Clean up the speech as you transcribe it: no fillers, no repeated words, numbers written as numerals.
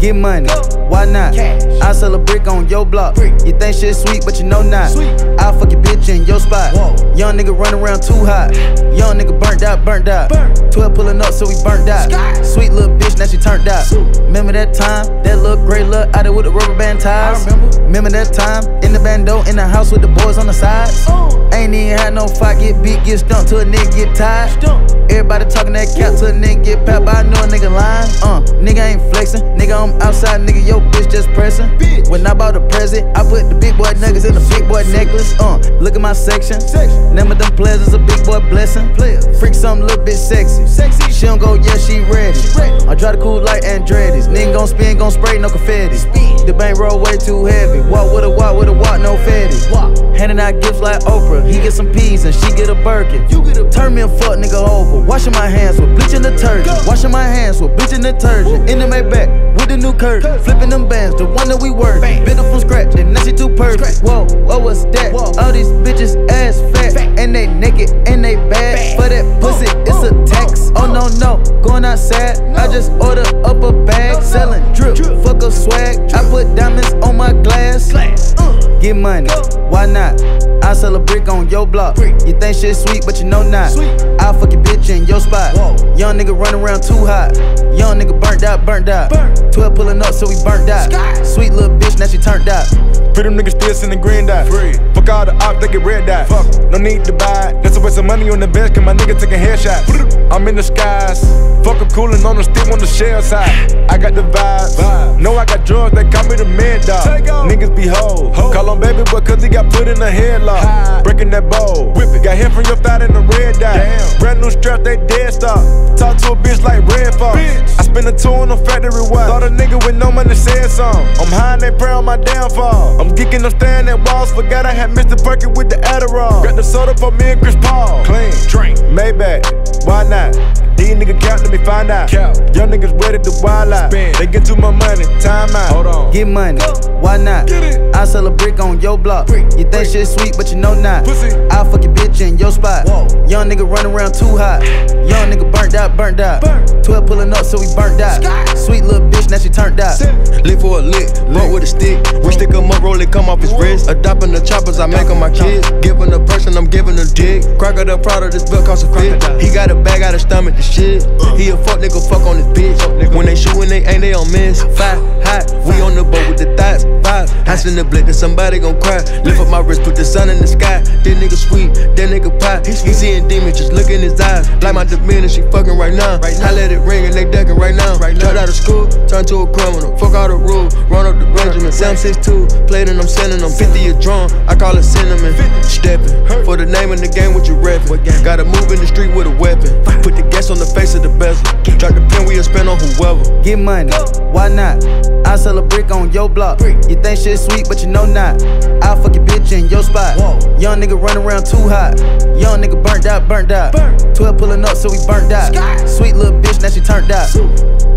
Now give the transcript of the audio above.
Get money, why not? I sell a brick on your block. You think shit sweet, but you know not. I'll fuck your bitch in your spot. Young nigga running around too hot. Young nigga burnt out. 12 pulling up, so we burnt out. Sweet little bitch, now she turned out. Remember that time? That little gray look out there with the rubber band ties. Remember that time? In the bando, in the house with the boys on the sides. Ain't even had no fight, get beat, get stumped till a nigga get tired. Everybody talking that cap till a nigga get papped, but I know a nigga lying. Nigga ain't flexing, nigga I'm outside, nigga your bitch just pressing. When I bought a present, I put the big boy nuggets in the big boy necklace. Look at my section. Name of them players is a big boy blessing. Freak something a little bit sexy. She don't go, yeah, she ready. I try to cool like Andretti's. Nigga gon' spin, gon' spray, no confetti. The bank roll way too heavy. Walk with a walk, no fatty. Handing out gifts like Oprah. He get some peas and she get a Birkin. Turn me a fuck nigga over. Washing my hands with bleach and detergent. Washing my hands with bleach and detergent. In the Maybach with the new curtain. Flipping them bands, the one that we work. Built up from scratch and now she too perfect. Whoa, what was that? All these bitches ass fat. And they naked and they bad. For that pussy, it's a tax. Oh no, going outside. I just ordered up a bag. Selling drip, fuck a swag. I put diamonds on my glass. Get money, why not? I sell a brick on your block. You think shit sweet, but you know not. I'll fuck your bitch in your spot. Young nigga running around too hot. Young nigga burnt out. 12 pulling up, so we burnt out. Sweet little bitch, now she turned out. Pretty them niggas still sending green dot. Fuck all the ops, they get red dot. No need to buy it. That's a waste of money on the bench, cause my nigga taking headshots. I'm in the skies. Fuck a coolin' on the stick on the shell side. I got the vibes. Know I got drugs, they call me the mad dog. Niggas be hoes. Call on baby boy cause he got put in a headlock. Breaking that bowl. Got hit from your thigh in the red dot. Brand new strap, they dead stock. Talk to a bitch like Red Fox. I spend a tour on the factory watch. Thought a nigga with no money said something. I'm high and they pray on my downfall. I'm geeking, I'm staring at walls. Forgot I had Mr. Perky with the Adderall. Got the soda for me and Chris Paul. Clean, drink, Maybach, why not? These niggas count, let me find out. Young niggas ready to wild out. They get too much money, time out. Hold on. Get money, why not? I sell a brick on your block. You think shit sweet, but you know not. I'll fuck your bitch in your spot. Young nigga running around too hot. Young nigga burnt out. 12 pulling up, so we burnt out. Sweet little bitch, now she turned out. Lick for a lick, broke with a stick. We stick him up, roll it, come off his wrist. Adopting the choppers, I make on my kids. Giving a person, I'm giving a dick. Crack of the product, this bill cost a fit. He got a bag out of stomach, the shit. He a fuck nigga, fuck on his bitch. When they shootin', they ain't, they don't miss. Five hot, we on the boat with the thoughts. Five, I send the blick that somebody gon' cry. Lift up my wrist, put the sun in the sky. That nigga sweet, that nigga pop. He seeing demons, just look in his eyes. Like my demeanor, she fucking right now. I let it ring and they decking right now. Dropped out of school, turned to a criminal. Fuck all the rules, run up the Benjamin. 762, played and I'm sending them 50 a drum. I call it cinnamon. Stepping for the name of the game, what you reppin'. Gotta move in the street with a weapon. Put the gas on the face of the bezel. Drop the pen, we'll spend on whoever. Get money, why not? I sell a brick on your block. You think shit sweet, but you know not. I'll fuck your bitch in your spot. Young nigga running around too hot. Young nigga burnt out. 12 pulling up, so we burnt out. Sweet little bitch, now she turned out.